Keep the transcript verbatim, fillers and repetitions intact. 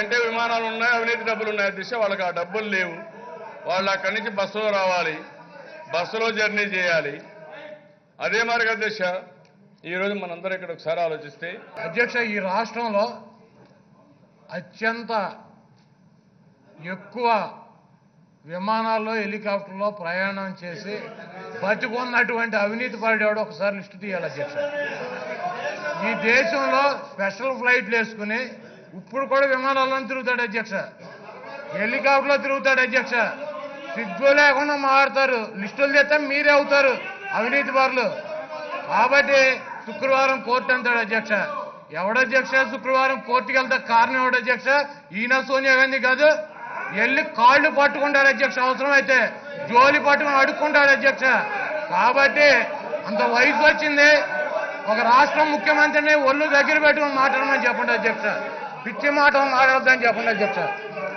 వాళ్ళకంటే విమానాలు ఉన్నాయి, అవినీతి డబ్బులు ఉన్నాయి అధ్యక్ష. వాళ్ళకి ఆ డబ్బులు లేవు. వాళ్ళు అక్కడి నుంచి బస్సులో రావాలి, బస్సులో జర్నీ చేయాలి. అదే మరి అధ్యక్ష ఈరోజు మనందరం ఇక్కడ ఒకసారి ఆలోచిస్తే అధ్యక్ష ఈ రాష్ట్రంలో అత్యంత ఎక్కువ విమానాల్లో హెలికాప్టర్లో ప్రయాణం చేసి బతికున్నటువంటి అవినీతి పడేవాడు ఒకసారి లిస్టు తీయాలి అధ్యక్ష. ఈ దేశంలో స్పెషల్ ఫ్లైట్లు వేసుకుని ఇప్పుడు కూడా విమానాల్లో తిరుగుతాడు అధ్యక్ష, హెలికాప్టర్లో తిరుగుతాడు అధ్యక్ష. సిగ్గు లేకుండా మారుతారు, లిస్టులు తెస్తే మీరే అవుతారు అవినీతి బారులు. కాబట్టి శుక్రవారం కోర్టు అంటాడు అధ్యక్ష. ఎవడధ్యక్ష శుక్రవారం కోర్టుకి వెళ్తే కారణం ఎవడు అధ్యక్ష? ఈయన సోనియా గాంధీ కాదు. వెళ్ళి కాళ్ళు పట్టుకుంటారు అధ్యక్ష, అవసరం అయితే జోలి పట్టుకుని అడుక్కుంటారు అధ్యక్ష. కాబట్టి అంత వయసు వచ్చింది, ఒక రాష్ట్రం ముఖ్యమంత్రిని ఒళ్ళు దగ్గర పెట్టుకుని మాట్లాడమని చెప్పండి అధ్యక్ష. పిచ్చి మాట మాట్లాడద్దని చెప్పండి అధ్యక్ష.